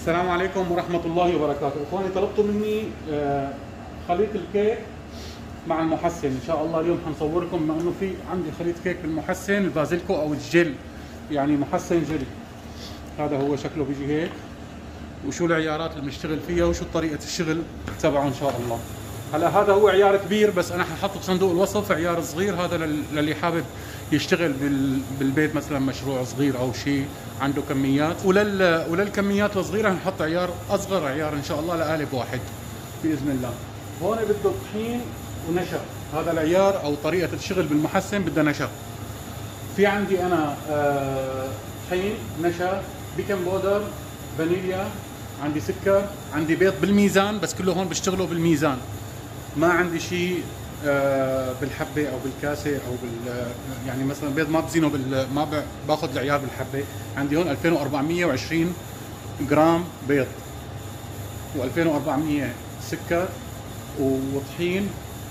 السلام عليكم ورحمة الله وبركاته. اخواني طلبتوا مني خليط الكيك مع المحسن. ان شاء الله اليوم حنصوركم بما انه في عندي خليط كيك بالمحسن البازلكو او الجل، يعني محسن جلي. هذا هو شكله بيجي هيك، وشو العيارات اللي بنشتغل فيها وشو طريقة الشغل تبعه ان شاء الله. هلا هذا هو عيار كبير، بس انا ححطه بصندوق الوصف. عيار صغير هذا للي حابب يشتغل بالبيت مثلا مشروع صغير او شيء عنده كميات، وللكميات الصغيره نحط عيار اصغر، عيار ان شاء الله لقالب واحد باذن الله. هون بده طحين ونشا. هذا العيار او طريقه الشغل بالمحسن بدها نشا. في عندي انا طحين، نشا، بيكنج بودر، فانيليا، عندي سكر، عندي بيض بالميزان، بس كله هون بيشتغلوا بالميزان. ما عندي شيء بالحبه او بالكاسه او يعني مثلا بيض ما بزينه ما باخذ العيار بالحبه. عندي هون 2420 جرام بيض، و2400 سكر، وطحين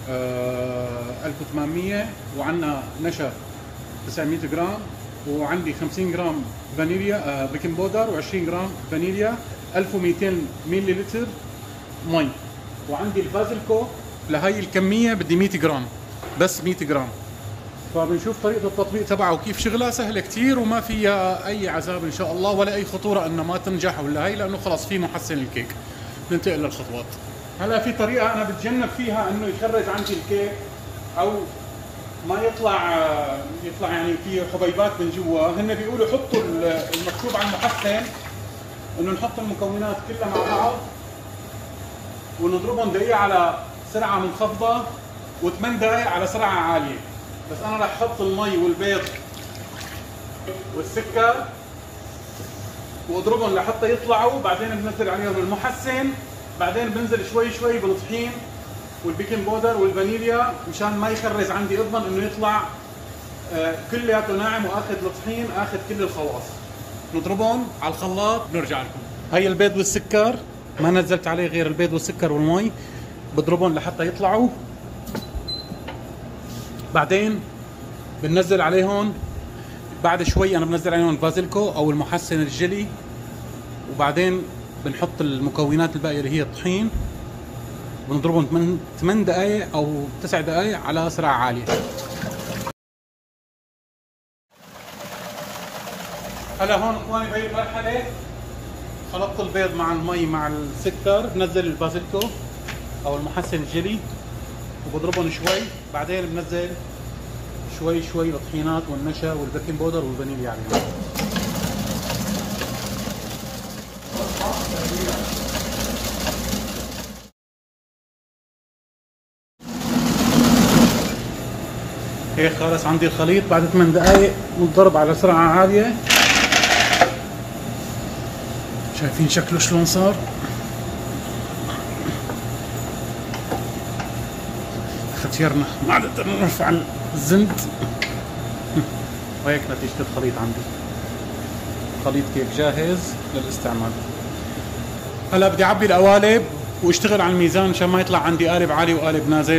1800، وعندنا نشا 900 جرام، وعندي 50 جرام فانيليا بيكنج بودر، و20 جرام فانيليا، 1200 ملي لتر مي. وعندي البازلكو لهي الكميه بدي 100 جرام، بس 100 جرام. فبنشوف طريقه التطبيق تبعه وكيف شغلها. سهله كثير وما فيها اي عذاب ان شاء الله، ولا اي خطوره انها ما تنجح ولا هي، لانه خلص في محسن الكيك. ننتقل للخطوات. هلا في طريقه انا بتجنب فيها انه يخرج عندي الكيك او ما يطلع يعني في حبيبات من جوا. هن بيقولوا حطوا المكتوب على المحسن انه نحط المكونات كلها مع بعض ونضربهم دقيقه على سرعه منخفضه، و8 دقائق على سرعه عاليه. بس انا رح احط المي والبيض والسكر واضربهم لحتى يطلعوا، بعدين بنزل عليهم المحسن، بعدين بنزل شوي شوي بالطحين والبيكنج بودر والفانيليا مشان ما يخرز عندي. اضمن انه يطلع كلياته ناعم، واخذ الطحين اخذ كل الخواص. نضربهم على الخلاط بنرجع لكم. هي البيض والسكر، ما نزلت عليه غير البيض والسكر والمي، بضربهم لحتى يطلعوا. بعدين بننزل عليهم بعد شوي، انا بنزل عليهم البازلكو او المحسن الجلي، وبعدين بنحط المكونات الباقيه اللي هي الطحين، بنضربهم 8 دقائق او 9 دقائق على سرعه عاليه. هلا هون اخواني بهي المرحله خلطت البيض مع المي مع السكر، بنزل البازلكو او المحسن الجلي وبضربهم شوي، بعدين بنزل شوي شوي الطحينات والنشا والبيكنج بودر والفانيليا عليهم. هيك خلص عندي الخليط بعد 8 دقائق متضرب على سرعة عالية. شايفين شكله شلون صار؟ ختيرنا ما عاد نقدر نرفع الزند. وهيك نتيجة الخليط عندي. خليط كيك جاهز للاستعمال. هلا بدي اعبي القوالب واشتغل على الميزان مشان ما يطلع عندي قالب عالي وقالب نازل.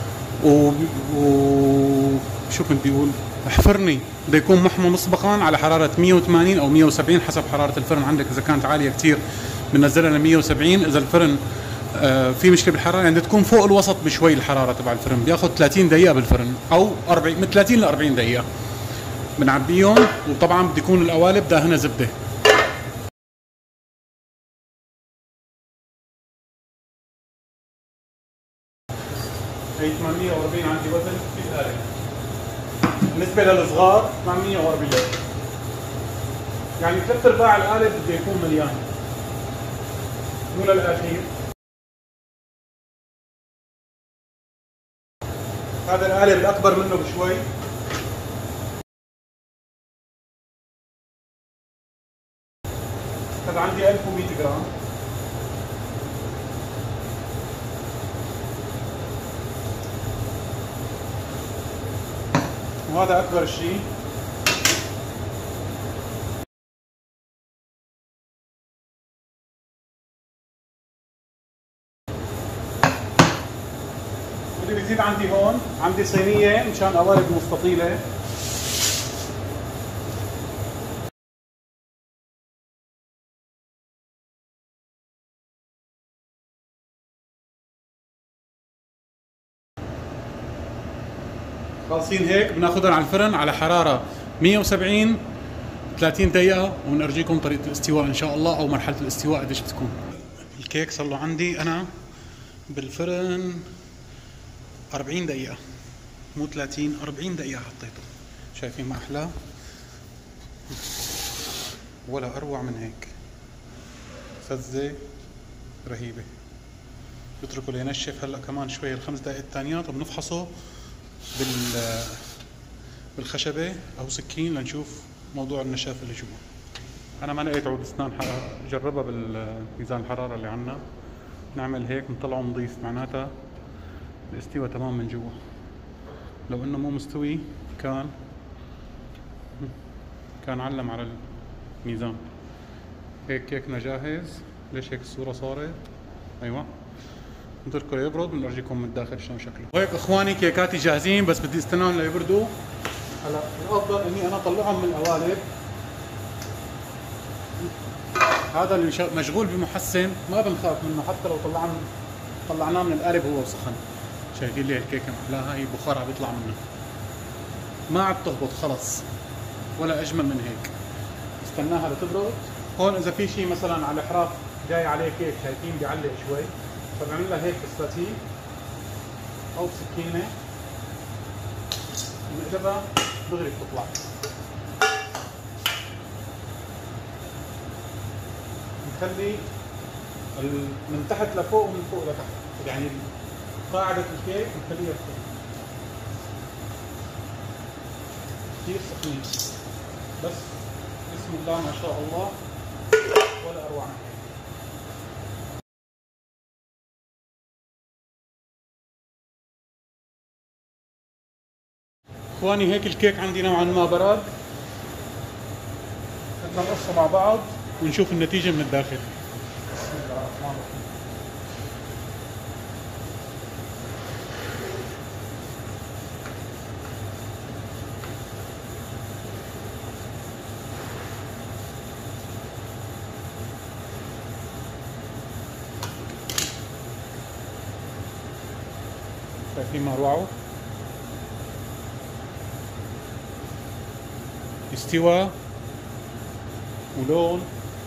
شو كنت بيقول؟ احفرني بده يكون محمى مسبقا على حرارة 180 او 170 حسب حرارة الفرن عندك. اذا كانت عالية كثير بنزلها ل 170، اذا الفرن في مشكلة بالحرارة يعني تكون فوق الوسط بشوي الحرارة تبع الفرن. بياخذ 30 دقيقة بالفرن او 40 من 30 ل 40 دقيقة بنعبيهم. وطبعا بده يكون القوالب داهنة زبدة. هي 840 عندي وزن في القالب. بالنسبة للصغار 840، يعني 3/4 القالب بده يكون مليان، مو للأخير. هذا القالب الأكبر منه بشوي. هذا عندي 1100 جرام. وهذا أكبر شيء. واللي بيزيد عندي هون عندي صينية مشان قوالب مستطيلة. خالصين هيك بناخذهم على الفرن على حراره 170 30 دقيقه، ونرجيكم طريقه الاستواء ان شاء الله، او مرحله الاستواء قديش بتكون. الكيك صار له عندي انا بالفرن 40 دقيقه، مو 30 40 دقيقه حطيته. شايفين ما احلاه؟ ولا اروع من هيك، فزه رهيبه. بتركه لينشف هلا كمان شوي الخمس دقائق الثانيات، وبنفحصه بالخشبه او سكين لنشوف موضوع النشاف اللي جوا. انا ما لقيت عود اسنان جربها بالميزان الحراره اللي عندنا، نعمل هيك نطلعه نضيف، معناتها الاستوى تمام من جوا. لو انه مو مستوي كان علم على الميزان. هيك كيكنا جاهز. ليش هيك الصوره صارت؟ ايوه، نتركه ليبرد بنورجيكم من الداخل شلون شكله. وهيك اخواني كيكاتي جاهزين، بس بدي استناهم ليبردوا. هلا الافضل اني انا اطلعهم من القوالب. هذا اللي مشغول بمحسن ما بنخاف منه، حتى لو طلعناه من القالب هو سخن. شايفين لي الكيكه محلاها، هي بخار عم بيطلع منها، ما عاد تهبط خلص، ولا اجمل من هيك. استناها لتبرد. هون اذا في شيء مثلا على الحراف جاي عليه كيك شايفين بيعلق شوي، فبعمل لها هيك بسلاتين او بسكينه بنقلبها دغري بتطلع. نخلي من تحت لفوق ومن فوق لتحت، يعني قاعدة الكيك نخليها فوق. كثير سخنين، بس بسم الله ما شاء الله ولا اروع من هيك. اخواني هيك الكيك عندي نوعا ما برد، بدنا نقصه مع بعض ونشوف النتيجة من الداخل. بسم الله الرحمن الرحيم. شايفين ما روعه؟ استوى ولون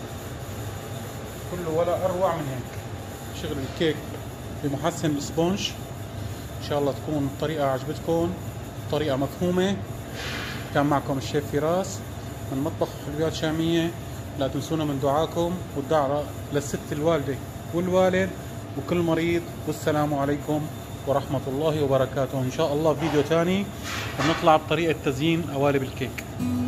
كله ولا اروع من هيك. شغل الكيك بمحسن السبونج. ان شاء الله تكون الطريقه عجبتكم، طريقه مفهومه. كان معكم الشيف فراس من مطبخ حلويات شاميه. لا تنسونا من دعاكم والدعاء للست الوالده والوالد وكل مريض. والسلام عليكم ورحمه الله وبركاته. ان شاء الله فيديو ثاني بنطلع بطريقه تزيين قوالب الكيك.